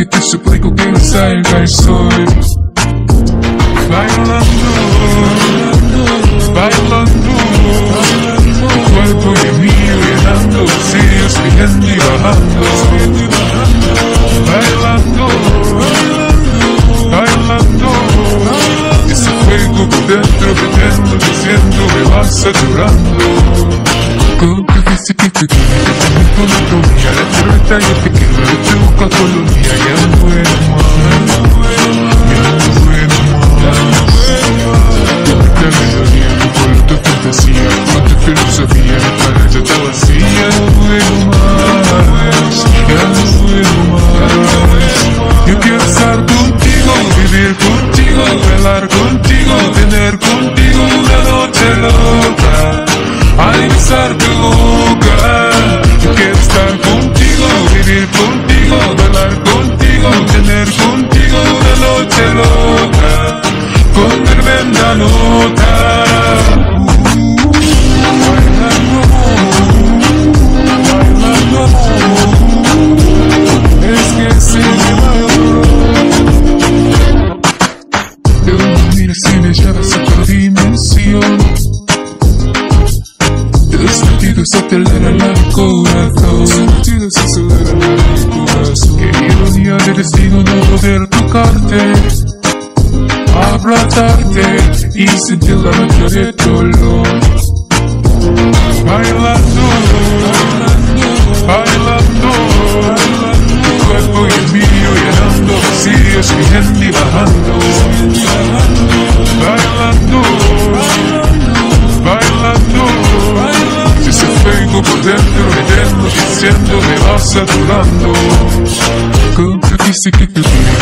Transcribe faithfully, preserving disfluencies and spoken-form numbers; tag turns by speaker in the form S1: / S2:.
S1: que te suplico que no salga el sol. Bailando, bailando, tu cuerpo y el mío llenando vacíos, subiendo y bajando. Bailando, bailando, ese fuego por dentro viviendo, diciendo me vas saturando. Con tu física y tu química, también con la comida, la cerveza y el tequila, yo te busco a Colombia, ya no puedo más, ya no puedo más. La melodía, tu color, tu fantasía, con tu filosofía, mi cabeza está vacía, ya no puedo más, ya no puedo más. Yo quiero estar contigo, vivir contigo, bailar contigo, tener contigo una noche loca. Al besar tu boca, yo quiero estar contigo, vivir contigo, bailar contigo, tener contigo una noche loca, con tremenda nota. Bailando, bailando, es que se me va. De una miración me llevas a otra dimensión. Los sentidos aceleran el corazón, los sentidos aceleran el corazón. Qué ironía de destino no poder tocarte, abrazarte y sentir la magia de tu olor. Bailando, bailando, tu cuerpo y el mío llenando vacíos, subiendo y bajando. Bailando, bailando, ese fuego por dentro viviendo, diciendo me vas saturando. Con tu física y tu vida,